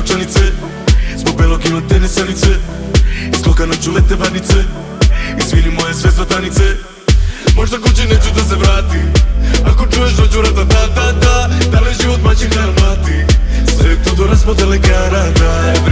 novčanice, zbog belog ima tenisanice, iz skoka noću lete varnice, izvini moje sve svatanice. Možda kući neću da se vrati, ako čuješ dođu rata ta ta ta, da li život maće harmati, sve je tu do raspodele karata.